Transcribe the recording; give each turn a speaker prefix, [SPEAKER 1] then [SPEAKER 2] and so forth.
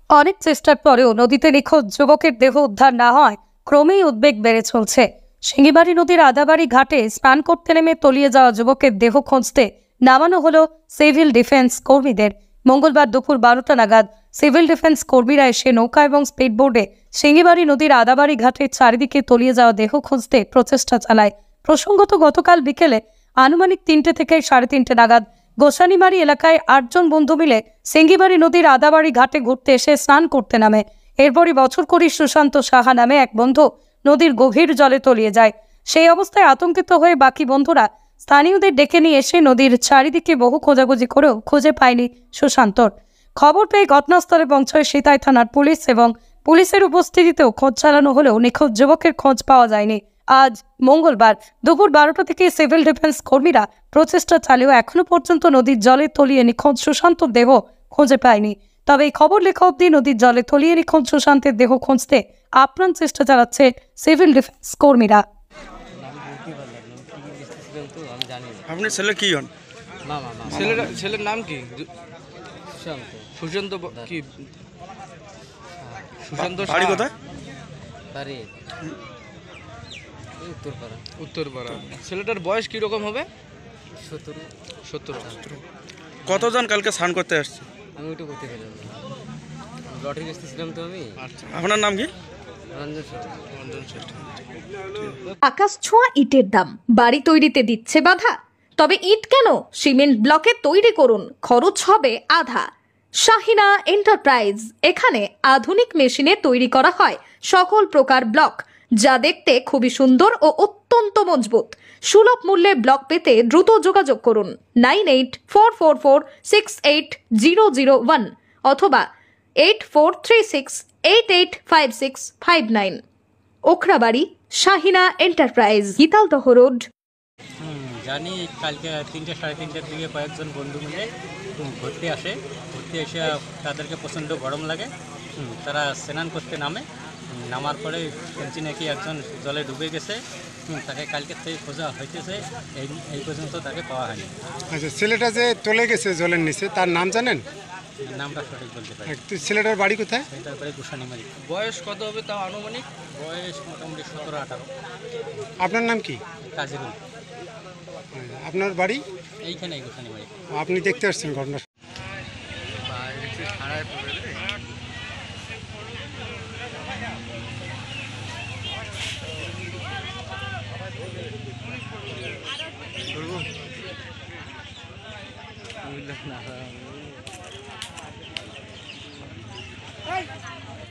[SPEAKER 1] অনেক চেষ্টার পরেও নদীতে নিখোঁজ যুবকের দেহ উদ্ধার না হয় ক্রমেই উদ্বেগ বেড়ে চলছে। সিঙ্গিবাড়ি নদীর আদাবাড়ি ঘাটে স্নান করতে নেমে তলিয়ে যাওয়া যুবকের দেহ খুঁজতে নামানো হলো সিভিল ডিফেন্স কর্মীদের। মঙ্গলবার দুপুর 12টা নাগাদ সিভিল ডিফেন্স কর্মীরা এসে নৌকা এবং স্পিডবোর্ডে সিঙ্গিবাড়ি নদীর আদাবাড়ি ঘাটের চারিদিকে তলিয়ে যাওয়া দেহ খুঁজতে প্রচেষ্টা চালায়। প্রসঙ্গত, গতকাল বিকেলে আনুমানিক 3টে থেকে 3:30 নাগাদ গোসানিমারি এলাকায় 8 জন বন্ধু মিলে সিঙ্গিবাড়ি নদীর আদাবাড়ি ঘাটে ঘুরতে এসে স্নান করতে নামে। এরপরই বছরকুড়ি সুশান্ত সাহা নামে এক বন্ধু নদীর গভীর জলে তলিয়ে যায়। সেই অবস্থায় আতঙ্কিত হয়ে বাকি বন্ধুরা স্থানীয়দের ডেকে নিয়ে এসে নদীর চারিদিকে বহু খোঁজাখুঁজি করেও খুঁজে পায়নি সুশান্তর। খবর পেয়ে ঘটনাস্থলে পৌঁছয় সিতাই থানার পুলিশ এবং পুলিশের উপস্থিতিতেও খোঁজ চালানো হলেও নিখোঁজ যুবকের খোঁজ পাওয়া যায়নি। আজ মঙ্গলবার দুপুর 12টা থেকে সিভিল ডিফেন্স কর্মীরা প্রচেষ্টা চালিয়েও এখনো পর্যন্ত নদীর জলে তলিয়ে নিখোঁজ সুশান্তর দেহ খুঁজে পায়নি। তবে এই খবর লেখা অবধি নদীর জলে তলিয়ে নিখোঁজ সুশান্তের দেহ খুঁজতে আপ্রাণ চেষ্টা চালাচ্ছে সিভিল ডিফেন্স কর্মীরা।
[SPEAKER 2] আপনার ছেলে কি হন?
[SPEAKER 3] ছেলের নাম কি? সুশান্ত। কি সুশান্ত?
[SPEAKER 2] বাড়ি কোথায়? উত্তরপাড়া।
[SPEAKER 3] ছেলেটার বয়স কি রকম হবে?
[SPEAKER 4] 17।
[SPEAKER 2] কতজন কালকে স্নান করতে আসছে?
[SPEAKER 4] আমি ওইটা করতে গেলাম, লটারি বেচতেছিলাম তো আমি।
[SPEAKER 2] আপনার নাম কি?
[SPEAKER 4] রঞ্জন শ্রেষ্ঠ।
[SPEAKER 5] আকাশ ছোঁয়া ইটের দাম বাড়ি তৈরিতে দিচ্ছে বাধা? তবে ইট কেন, সিমেন্ট ব্লকে তৈরি করুন, খরচ হবে আধা। শাহিনা এন্টারপ্রাইজ, এখানে আধুনিক মেশিনে তৈরি করা হয় সকল প্রকার ব্লক, যা দেখতে খুবই সুন্দর ও অত্যন্ত মজবুত। সুলভ মূল্যে ব্লক পেতে দ্রুত যোগাযোগ করুন 9844468001 অথবা 8436885659। Okhrabari, Shahina enterprise, Gitaldaha road.
[SPEAKER 6] জানি কালকে 3টে 3:30টার দিকে কয়েকজন বন্ধু মিলে ঘুরতে এসে তাদেরকে প্রচণ্ড গরম লাগে। তারা স্নান করতে নামার পরে শুনছি নাকি একজন জলে ডুবে গেছে। তাকে কালকে থেকে খোঁজা হইতেছে, এই পর্যন্ত তাকে পাওয়া হয়নি।
[SPEAKER 7] আচ্ছা, ছেলেটা যে চলে গেছে জলের নিচে, তার নাম জানেন?
[SPEAKER 6] নামটা সঠিক বলতে পারি।
[SPEAKER 7] ছেলেটার বাড়ি কোথায়?
[SPEAKER 6] এটার পরে গোসানিমারি।
[SPEAKER 3] বয়স কত হবে তাও আনুমানিক?
[SPEAKER 6] বয়স মোটামুটি 17-18।
[SPEAKER 7] আপনার নাম কি?
[SPEAKER 6] কাজিরুল।
[SPEAKER 7] আপনার বাড়ি
[SPEAKER 6] এইখানেই গোসানিমারি।
[SPEAKER 7] আপনি দেখতে আসছেন ঘটনা?
[SPEAKER 3] না